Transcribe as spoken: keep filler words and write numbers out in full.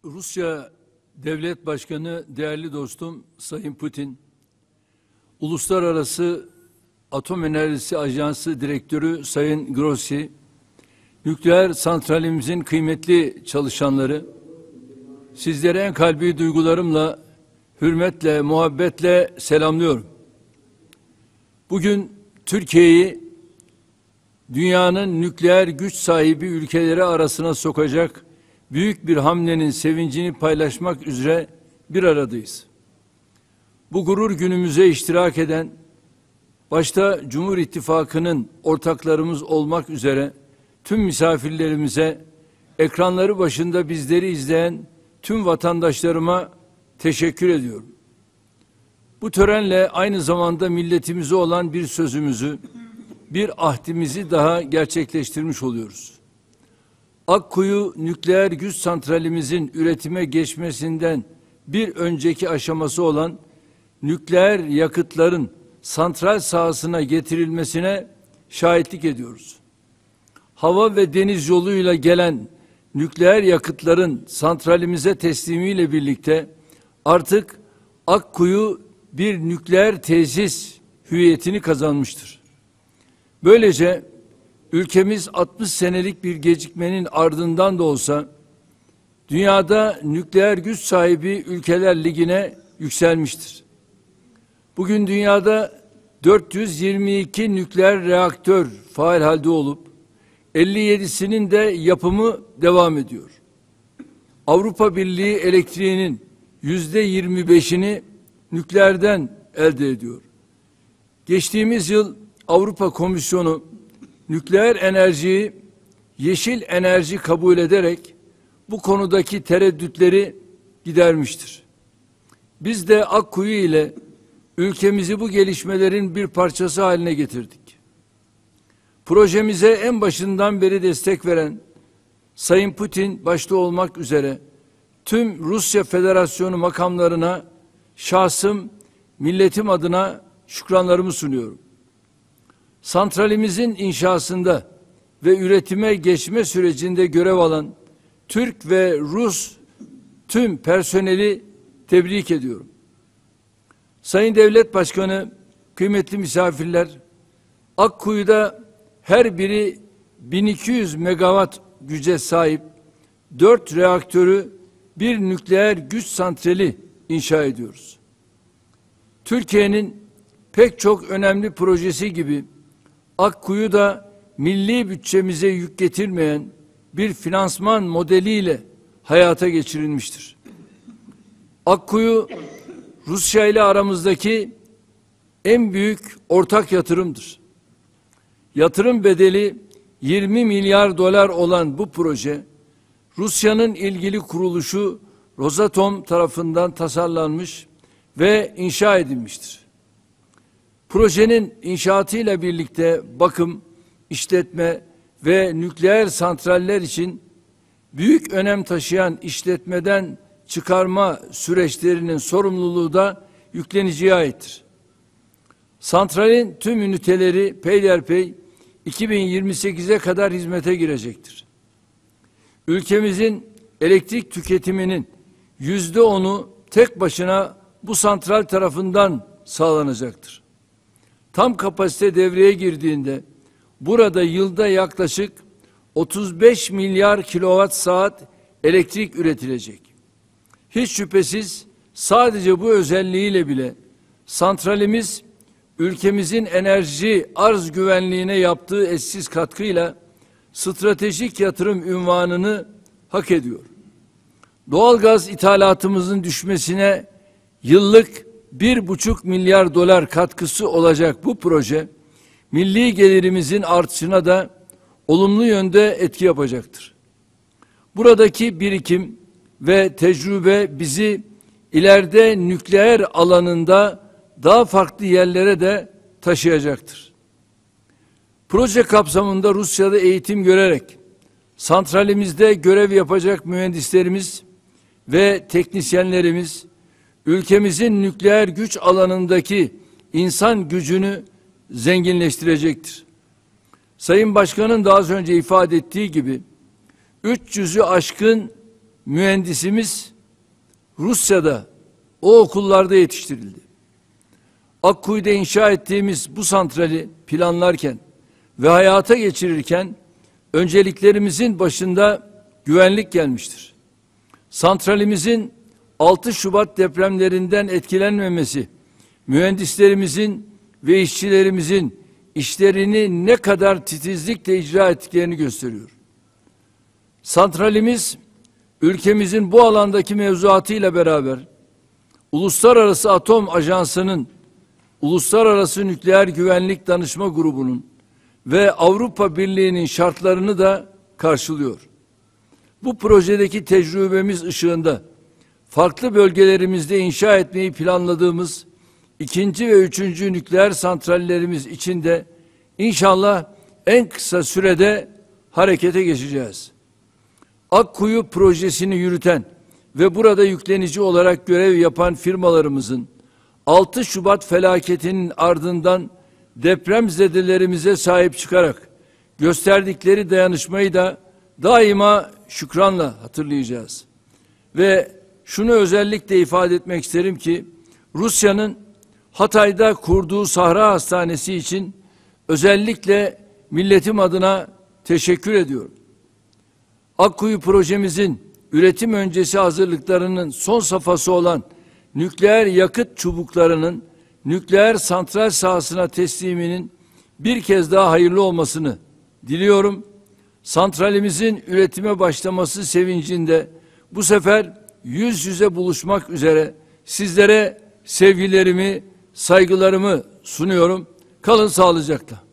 Rusya Devlet Başkanı, değerli dostum Sayın Putin, Uluslararası Atom Enerjisi Ajansı Direktörü Sayın Grossi, nükleer santralimizin kıymetli çalışanları, sizlere en kalbi duygularımla, hürmetle, muhabbetle selamlıyorum. Bugün Türkiye'yi dünyanın nükleer güç sahibi ülkeleri arasına sokacak büyük bir hamlenin sevincini paylaşmak üzere bir aradayız. Bu gurur günümüze iştirak eden, başta Cumhur İttifakı'nın ortaklarımız olmak üzere tüm misafirlerimize, ekranları başında bizleri izleyen tüm vatandaşlarıma teşekkür ediyorum. Bu törenle aynı zamanda milletimize olan bir sözümüzü, bir ahdimizi daha gerçekleştirmiş oluyoruz. Akkuyu nükleer güç santralimizin üretime geçmesinden bir önceki aşaması olan nükleer yakıtların santral sahasına getirilmesine şahitlik ediyoruz. Hava ve deniz yoluyla gelen nükleer yakıtların santralimize teslimiyle birlikte artık Akkuyu bir nükleer tesis hüviyetini kazanmıştır. Böylece ülkemiz altmış senelik bir gecikmenin ardından da olsa dünyada nükleer güç sahibi ülkeler ligine yükselmiştir. Bugün dünyada dört yüz yirmi iki nükleer reaktör faal halde olup elli yedisinin de yapımı devam ediyor. Avrupa Birliği elektriğinin yüzde yirmi beşini nükleerden elde ediyor. Geçtiğimiz yıl Avrupa Komisyonu nükleer enerjiyi yeşil enerji kabul ederek bu konudaki tereddütleri gidermiştir. Biz de Akkuyu ile ülkemizi bu gelişmelerin bir parçası haline getirdik. Projemize en başından beri destek veren Sayın Putin başta olmak üzere tüm Rusya Federasyonu makamlarına şahsım, milletim adına şükranlarımı sunuyorum. Santralimizin inşasında ve üretime geçme sürecinde görev alan Türk ve Rus tüm personeli tebrik ediyorum. Sayın Devlet Başkanı, kıymetli misafirler, Akkuyu'da her biri bin iki yüz megawatt güce sahip dört reaktörü, bir nükleer güç santrali inşa ediyoruz. Türkiye'nin pek çok önemli projesi gibi Akkuyu da milli bütçemize yük getirmeyen bir finansman modeliyle hayata geçirilmiştir. Akkuyu, Rusya ile aramızdaki en büyük ortak yatırımdır. Yatırım bedeli yirmi milyar dolar olan bu proje, Rusya'nın ilgili kuruluşu Rosatom tarafından tasarlanmış ve inşa edilmiştir. Projenin inşaatıyla birlikte bakım, işletme ve nükleer santraller için büyük önem taşıyan işletmeden çıkarma süreçlerinin sorumluluğu da yükleniciye aittir. Santralin tüm üniteleri peyderpey iki bin yirmi sekize kadar hizmete girecektir. Ülkemizin elektrik tüketiminin yüzde onu tek başına bu santral tarafından sağlanacaktır. Tam kapasite devreye girdiğinde burada yılda yaklaşık otuz beş milyar kilowatt saat elektrik üretilecek. Hiç şüphesiz sadece bu özelliğiyle bile santralimiz ülkemizin enerji arz güvenliğine yaptığı eşsiz katkıyla stratejik yatırım unvanını hak ediyor. Doğalgaz ithalatımızın düşmesine yıllık bir buçuk milyar dolar katkısı olacak bu proje, milli gelirimizin artışına da olumlu yönde etki yapacaktır. Buradaki birikim ve tecrübe bizi ileride nükleer alanında daha farklı yerlere de taşıyacaktır. Proje kapsamında Rusya'da eğitim görerek santralimizde görev yapacak mühendislerimiz ve teknisyenlerimiz ülkemizin nükleer güç alanındaki insan gücünü zenginleştirecektir. Sayın Başkan'ın daha az önce ifade ettiği gibi üç yüzü aşkın mühendisimiz Rusya'da o okullarda yetiştirildi. Akkuyu'da inşa ettiğimiz bu santrali planlarken ve hayata geçirirken önceliklerimizin başında güvenlik gelmiştir. Santralimizin altı Şubat depremlerinden etkilenmemesi, mühendislerimizin ve işçilerimizin işlerini ne kadar titizlikle icra ettiklerini gösteriyor. Santralimiz, ülkemizin bu alandaki mevzuatıyla beraber Uluslararası Atom Ajansı'nın, Uluslararası Nükleer Güvenlik Danışma Grubu'nun ve Avrupa Birliği'nin şartlarını da karşılıyor. Bu projedeki tecrübemiz ışığında farklı bölgelerimizde inşa etmeyi planladığımız ikinci ve üçüncü nükleer santrallerimiz için de inşallah en kısa sürede harekete geçeceğiz. Akkuyu projesini yürüten ve burada yüklenici olarak görev yapan firmalarımızın altı Şubat felaketinin ardından depremzedelerimize sahip çıkarak gösterdikleri dayanışmayı da daima şükranla hatırlayacağız. Ve şunu özellikle ifade etmek isterim ki Rusya'nın Hatay'da kurduğu Sahra Hastanesi için özellikle milletim adına teşekkür ediyorum. Akkuyu projemizin üretim öncesi hazırlıklarının son safhası olan nükleer yakıt çubuklarının nükleer santral sahasına tesliminin bir kez daha hayırlı olmasını diliyorum. Santralimizin üretime başlaması sevincinde bu sefer yüz yüze buluşmak üzere sizlere sevgilerimi, saygılarımı sunuyorum. Kalın sağlıcakla.